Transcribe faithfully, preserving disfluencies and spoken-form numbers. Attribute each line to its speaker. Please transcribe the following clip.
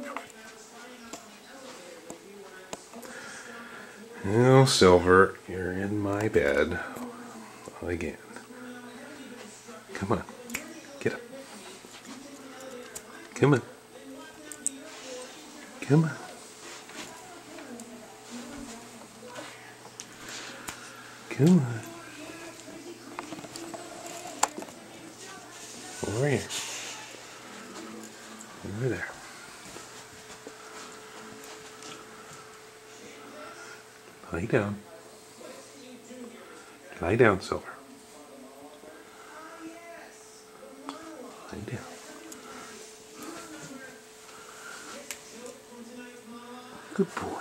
Speaker 1: Oh, Silver, you're in my bed again. Come on. Get up. Come on. Come on. Come on. Over here. Over there. Lie down. Lie down, Silver. Lie down. Good boy.